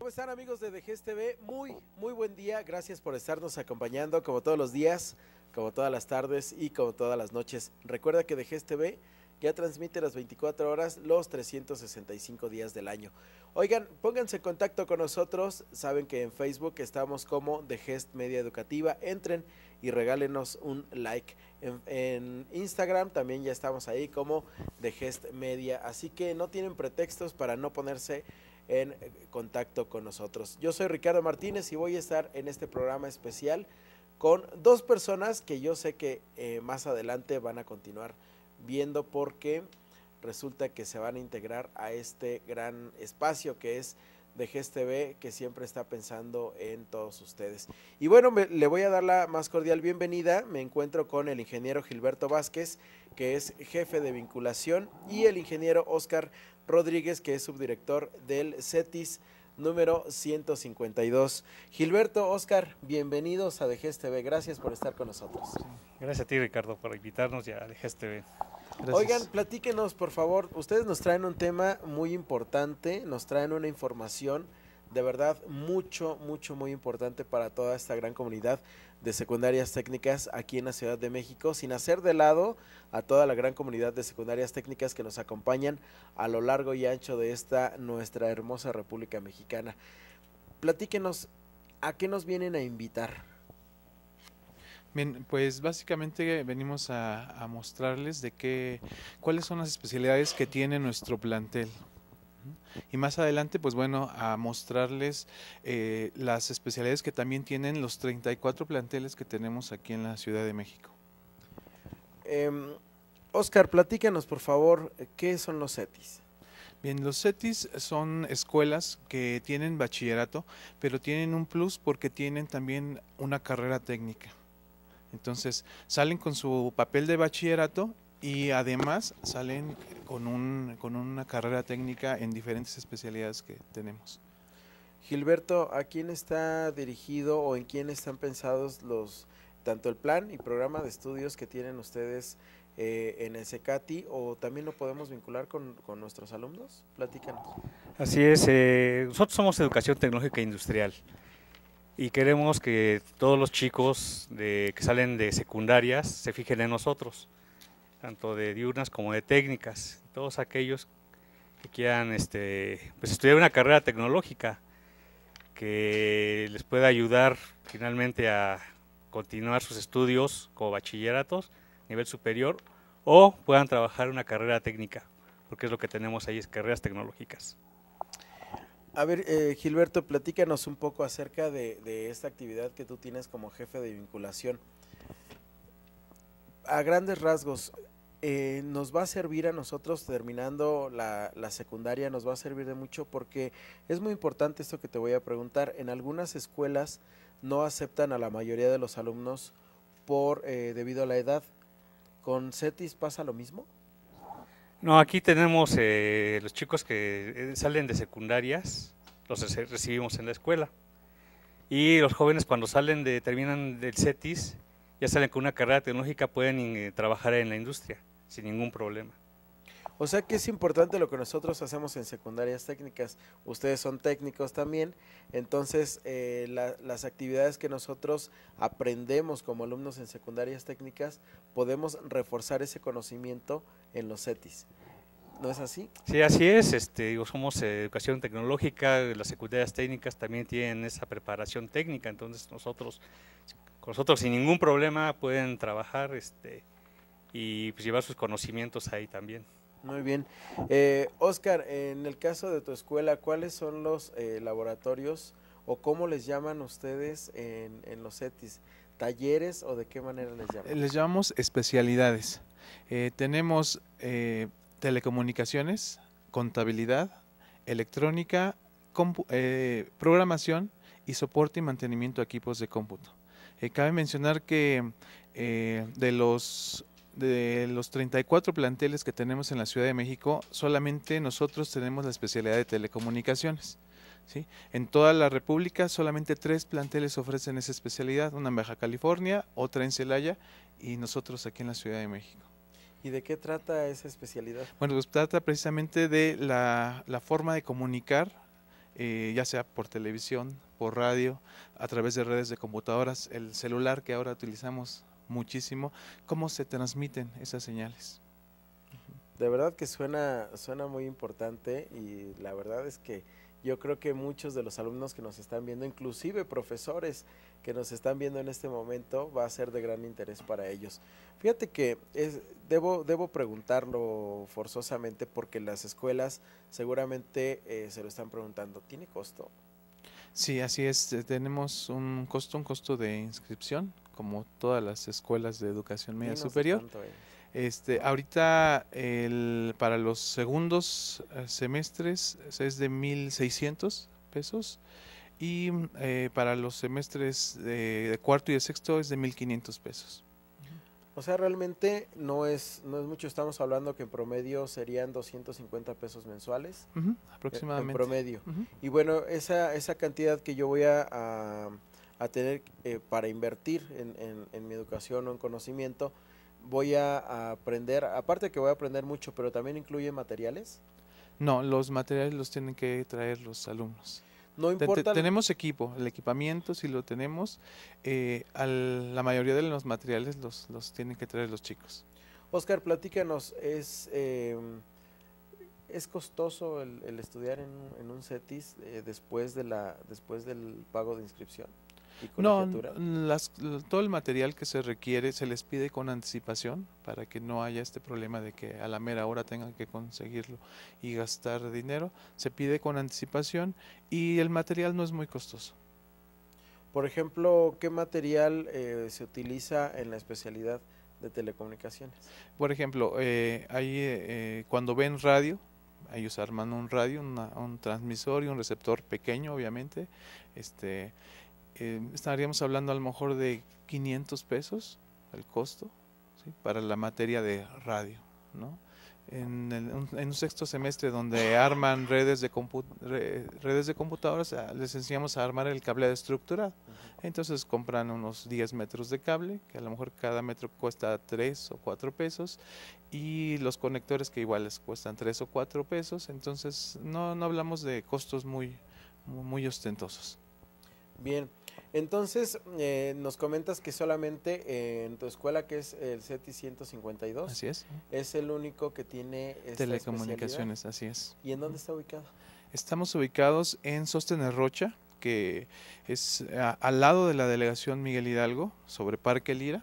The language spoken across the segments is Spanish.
¿Cómo están, amigos de DGES TV? Muy buen día, gracias por estarnos acompañando como todos los días, como todas las tardes y como todas las noches. Recuerda que DGES TV ya transmite las 24 horas, los 365 días del año. Oigan, pónganse en contacto con nosotros, saben que en Facebook estamos como DGES Media Educativa, entren y regálenos un like. En Instagram también ya estamos ahí como DGES Media, así que no tienen pretextos para no ponerse en contacto con nosotros. Yo soy Ricardo Martínez y voy a estar en este programa especial con dos personas que yo sé que más adelante van a continuar viendo, porque resulta que se van a integrar a este gran espacio que es DGES TV, que siempre está pensando en todos ustedes. Y bueno, le voy a dar la más cordial bienvenida. Me encuentro con el ingeniero Gilberto Vázquez, que es jefe de vinculación, y el ingeniero Oscar Rodríguez, que es subdirector del CETIS número 152. Gilberto, Oscar, bienvenidos a DGES TV. Gracias por estar con nosotros. Sí, gracias a ti, Ricardo, por invitarnos a DGES TV. Gracias. Oigan, platíquenos, por favor. Ustedes nos traen un tema muy importante, nos traen una información de verdad muy importante para toda esta gran comunidad de secundarias técnicas aquí en la Ciudad de México, sin hacer de lado a toda la gran comunidad de secundarias técnicas que nos acompañan a lo largo y ancho de esta nuestra hermosa República Mexicana. Platíquenos, ¿a qué nos vienen a invitar? Bien, pues básicamente venimos a mostrarles cuáles son las especialidades que tiene nuestro plantel. Y más adelante, pues bueno, a mostrarles las especialidades que también tienen los 34 planteles que tenemos aquí en la Ciudad de México. Oscar, platícanos por favor, ¿qué son los CETIS? Bien, los CETIS son escuelas que tienen bachillerato, pero tienen un plus porque tienen también una carrera técnica. Entonces, salen con su papel de bachillerato y además salen con una carrera técnica en diferentes especialidades que tenemos. Gilberto, ¿a quién está dirigido o en quién están pensados tanto el plan y programa de estudios que tienen ustedes en el CECATI, o también lo podemos vincular con nuestros alumnos? Platícanos. Así es, nosotros somos Educación Tecnológica e Industrial y queremos que todos los chicos que salen de secundarias se fijen en nosotros, tanto de diurnas como de técnicas, todos aquellos que quieran pues estudiar una carrera tecnológica que les pueda ayudar finalmente a continuar sus estudios como bachilleratos, nivel superior, o puedan trabajar una carrera técnica, porque es lo que tenemos ahí, es carreras tecnológicas. A ver, Gilberto, platícanos un poco acerca de esta actividad que tú tienes como jefe de vinculación. A grandes rasgos, nos va a servir a nosotros terminando la secundaria, nos va a servir de mucho, porque es muy importante esto que te voy a preguntar. En algunas escuelas no aceptan a la mayoría de los alumnos debido a la edad. ¿Con CETIS pasa lo mismo? No, aquí tenemos los chicos que salen de secundarias, los recibimos en la escuela, y los jóvenes cuando terminan del CETIS, ya salen con una carrera tecnológica, pueden trabajar en la industria sin ningún problema. O sea que es importante lo que nosotros hacemos en secundarias técnicas. Ustedes son técnicos también, entonces las actividades que nosotros aprendemos como alumnos en secundarias técnicas, podemos reforzar ese conocimiento en los CETIS. ¿No es así? Sí, así es. Somos Educación Tecnológica, las secundarias técnicas también tienen esa preparación técnica, entonces con nosotros sin ningún problema pueden trabajar y pues llevar sus conocimientos ahí también. Muy bien. Oscar, en el caso de tu escuela, ¿cuáles son los laboratorios o cómo les llaman ustedes en los CETIS? ¿Talleres o de qué manera les llaman? Les llamamos especialidades. Tenemos telecomunicaciones, contabilidad, electrónica, programación y soporte y mantenimiento de equipos de cómputo. Cabe mencionar que de los 34 planteles que tenemos en la Ciudad de México, solamente nosotros tenemos la especialidad de telecomunicaciones, ¿sí? En toda la República solamente 3 planteles ofrecen esa especialidad, una en Baja California, otra en Celaya y nosotros aquí en la Ciudad de México. ¿Y de qué trata esa especialidad? Bueno, pues trata precisamente de la forma de comunicar ya sea por televisión, por radio, a través de redes de computadoras, el celular que ahora utilizamos muchísimo, cómo se transmiten esas señales. De verdad que suena muy importante y la verdad es que yo creo que muchos de los alumnos que nos están viendo, inclusive profesores que nos están viendo en este momento, va a ser de gran interés para ellos. Fíjate que debo preguntarlo forzosamente porque las escuelas seguramente se lo están preguntando. ¿Tiene costo? Sí, así es. Tenemos un costo de inscripción, como todas las escuelas de educación media Dinos superior. cuánto es. Ahorita para los segundos semestres es de 1,600 pesos y para los semestres de cuarto y de sexto es de 1,500 pesos. O sea, realmente no es mucho. Estamos hablando que en promedio serían 250 pesos mensuales. Aproximadamente. En promedio. Y bueno, esa cantidad que yo voy a tener para invertir en mi educación o en conocimiento, voy a aprender, aparte que voy a aprender mucho, pero también incluye materiales. No, los materiales los tienen que traer los alumnos. No importa. Tenemos equipo, el equipamiento sí lo tenemos, la mayoría de los materiales los tienen que traer los chicos. Oscar, platícanos, ¿es costoso el estudiar en un CETIS después del pago de inscripción y No, colegiatura? todo el material que se requiere se les pide con anticipación para que no haya este problema de que a la mera hora tengan que conseguirlo y gastar dinero. Se pide con anticipación y el material no es muy costoso. Por ejemplo, ¿qué material se utiliza en la especialidad de telecomunicaciones? Por ejemplo, cuando ven radio, ellos arman un radio, un transmisor y un receptor pequeño, obviamente. Estaríamos hablando a lo mejor de 500 pesos el costo, ¿sí?, para la materia de radio, ¿no? En un sexto semestre donde arman redes de computadoras, les enseñamos a armar el cableado estructurado. Entonces compran unos 10 metros de cable, que a lo mejor cada metro cuesta 3 o 4 pesos, y los conectores que igual les cuestan 3 o 4 pesos. Entonces no hablamos de costos muy ostentosos. Bien, entonces nos comentas que solamente en tu escuela, que es el CETIS 152, Así es. es el único que tiene esta Telecomunicaciones, especialidad. así es. ¿Y en dónde está ubicado? Estamos ubicados en Sóstenes Rocha, que es al lado de la delegación Miguel Hidalgo, sobre Parque Lira.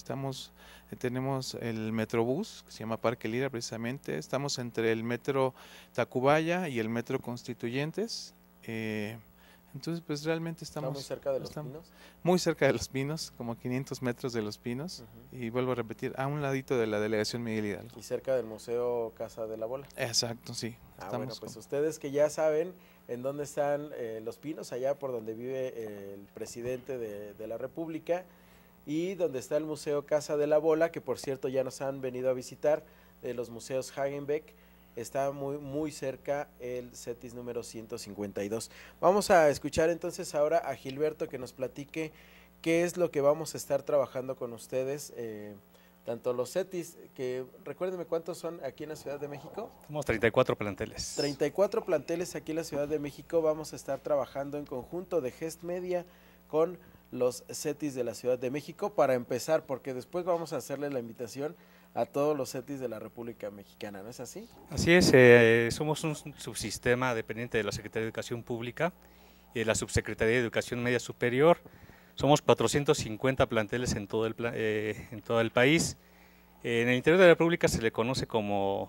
Tenemos el Metrobús, que se llama Parque Lira precisamente. Estamos entre el Metro Tacubaya y el Metro Constituyentes. Entonces, pues realmente estamos muy cerca de Los Pinos. Muy cerca de Los Pinos, como 500 metros de Los Pinos. Y vuelvo a repetir, a un ladito de la delegación Miguel Hidalgo. Y cerca del Museo Casa de la Bola. Exacto, sí. Bueno, pues ustedes que ya saben en dónde están Los Pinos, allá por donde vive el presidente de la República, y donde está el Museo Casa de la Bola, que por cierto ya nos han venido a visitar, de los museos Hagenbeck. Está muy cerca el CETIS número 152. Vamos a escuchar entonces ahora a Gilberto que nos platique qué es lo que vamos a estar trabajando con ustedes, tanto los CETIS, que recuérdenme cuántos son aquí en la Ciudad de México. Somos 34 planteles. 34 planteles aquí en la Ciudad de México. Vamos a estar trabajando en conjunto de Gest Media con los CETIS de la Ciudad de México para empezar, porque después vamos a hacerle la invitación a todos los CETIS de la República Mexicana, ¿no es así? Así es, somos un subsistema dependiente de la Secretaría de Educación Pública y de la Subsecretaría de Educación Media Superior. Somos 450 planteles en todo el país. En el interior de la República se le conoce como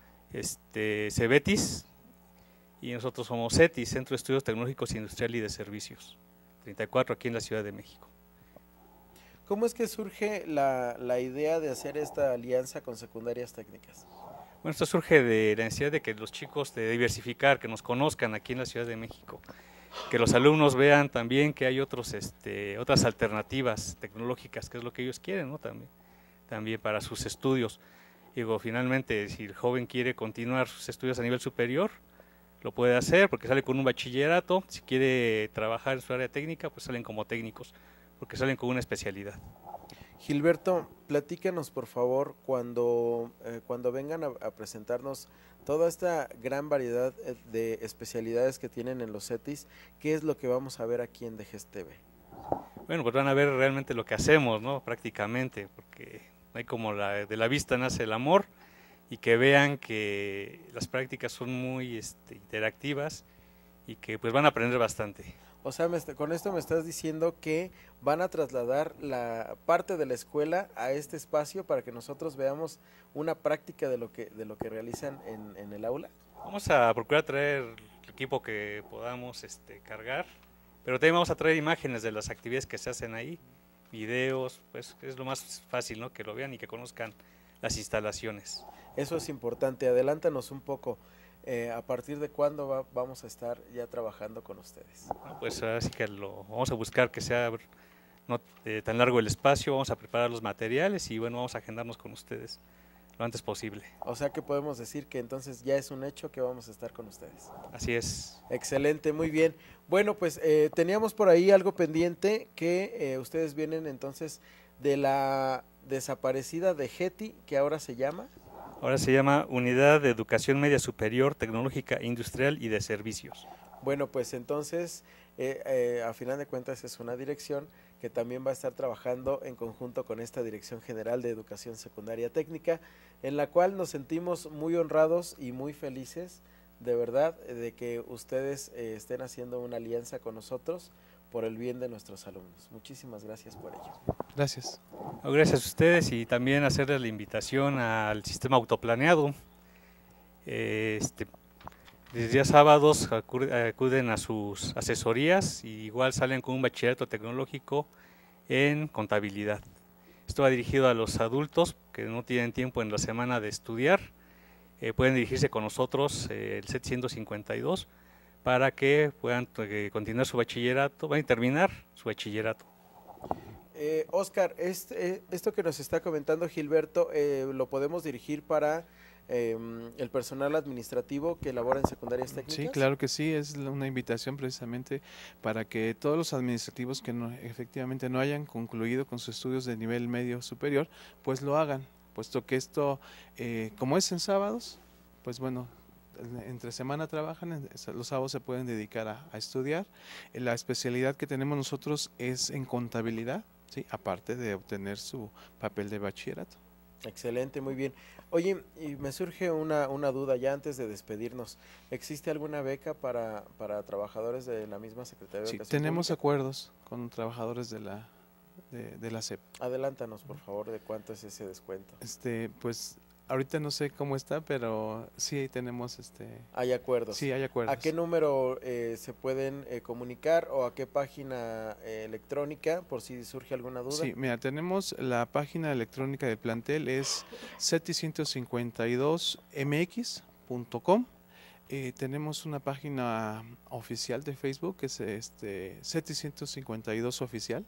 CEBETIS y nosotros somos CETIS, Centro de Estudios Tecnológicos Industrial y de Servicios, 34 aquí en la Ciudad de México. ¿Cómo es que surge la idea de hacer esta alianza con secundarias técnicas? Bueno, esto surge de la necesidad de que los chicos de diversificar, que nos conozcan aquí en la Ciudad de México, que los alumnos vean también que hay otras alternativas tecnológicas, que es lo que ellos quieren, ¿no? También para sus estudios. Digo, finalmente, si el joven quiere continuar sus estudios a nivel superior, lo puede hacer porque sale con un bachillerato. Si quiere trabajar en su área técnica, pues salen como técnicos, porque salen con una especialidad. Gilberto, platícanos por favor cuando vengan a presentarnos toda esta gran variedad de especialidades que tienen en los CETIS, ¿qué es lo que vamos a ver aquí en DGEST TV? Bueno, pues van a ver realmente lo que hacemos, ¿no? Prácticamente, porque hay como de la vista nace el amor, y que vean que las prácticas son muy interactivas y que pues van a aprender bastante. O sea, con esto me estás diciendo que van a trasladar la parte de la escuela a este espacio para que nosotros veamos una práctica de lo que realizan en el aula. Vamos a procurar traer el equipo que podamos cargar, pero también vamos a traer imágenes de las actividades que se hacen ahí, videos, pues es lo más fácil, ¿no? Que lo vean y que conozcan las instalaciones. Eso es importante. Adelántanos un poco. ¿A partir de cuándo vamos a estar ya trabajando con ustedes? Bueno, pues así que vamos a buscar que sea no tan largo el espacio, vamos a preparar los materiales y bueno, vamos a agendarnos con ustedes lo antes posible. O sea que podemos decir que entonces ya es un hecho que vamos a estar con ustedes. Así es. Excelente, muy bien. Bueno, pues teníamos por ahí algo pendiente que ustedes vienen entonces de la desaparecida de GETI, que ahora se llama... Ahora se llama Unidad de Educación Media Superior, Tecnológica, Industrial y de Servicios. Bueno, pues entonces, a final de cuentas es una dirección que también va a estar trabajando en conjunto con esta Dirección General de Educación Secundaria Técnica, en la cual nos sentimos muy honrados y muy felices, de verdad, de que ustedes estén haciendo una alianza con nosotros por el bien de nuestros alumnos. Muchísimas gracias por ello. Gracias. Gracias a ustedes y también hacerles la invitación al sistema autoplaneado. Desde días sábados acuden a sus asesorías y igual salen con un bachillerato tecnológico en contabilidad. Esto va dirigido a los adultos que no tienen tiempo en la semana de estudiar. Pueden dirigirse con nosotros el CET 152 para que puedan continuar su bachillerato, van a terminar su bachillerato. Oscar, esto que nos está comentando Gilberto, ¿lo podemos dirigir para el personal administrativo que labora en secundarias técnicas? Sí, claro que sí, es una invitación precisamente para que todos los administrativos que efectivamente no hayan concluido con sus estudios de nivel medio superior, pues lo hagan, puesto que esto, como es en sábados, pues bueno, entre semana trabajan, los sábados se pueden dedicar a estudiar. La especialidad que tenemos nosotros es en contabilidad, ¿sí? Aparte de obtener su papel de bachillerato. Excelente, muy bien. Oye, y me surge una duda ya antes de despedirnos. ¿Existe alguna beca para trabajadores de la misma Secretaría de Educación Tenemos Pública? acuerdos con trabajadores de la SEP. Adelántanos, por favor, de cuánto es ese descuento. Pues ahorita no sé cómo está, pero sí tenemos Hay acuerdos. Sí, hay acuerdos. ¿A qué número se pueden comunicar o a qué página electrónica por si surge alguna duda? Sí, mira, tenemos la página electrónica del plantel, es ceti152mx.com. Tenemos una página oficial de Facebook que es CETI152 oficial.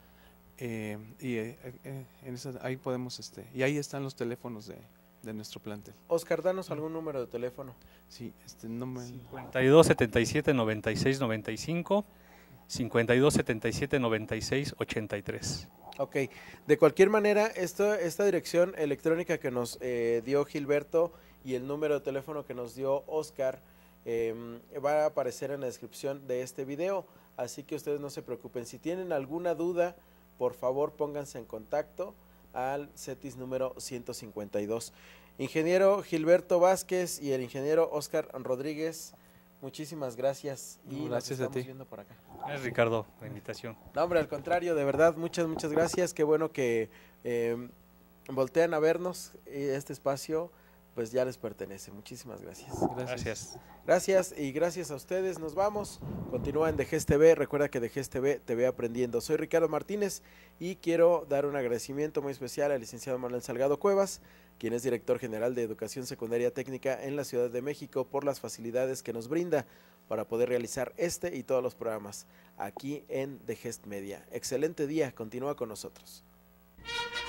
Ahí podemos, y ahí están los teléfonos de nuestro plantel. Oscar, danos algún número de teléfono. Sí, número 52 77 96 95, 52 77 96 83. Ok, de cualquier manera, esta dirección electrónica que nos dio Gilberto y el número de teléfono que nos dio Oscar va a aparecer en la descripción de este video, así que ustedes no se preocupen. Si tienen alguna duda, por favor pónganse en contacto al CETIS número 152. Ingeniero Gilberto Vázquez y el ingeniero Oscar Rodríguez, muchísimas gracias y gracias nos estamos a ti. viendo por acá. Gracias, Ricardo, la invitación. No, hombre, al contrario, de verdad, muchas gracias. Qué bueno que voltean a vernos. Este espacio pues ya les pertenece. Muchísimas gracias. Gracias. Gracias y gracias a ustedes. Nos vamos. Continúa en DGEST TV. Recuerda que DGEST TV te ve aprendiendo. Soy Ricardo Martínez y quiero dar un agradecimiento muy especial al licenciado Manuel Salgado Cuevas, quien es director general de Educación Secundaria Técnica en la Ciudad de México, por las facilidades que nos brinda para poder realizar este y todos los programas aquí en DGEST Media. Excelente día. Continúa con nosotros.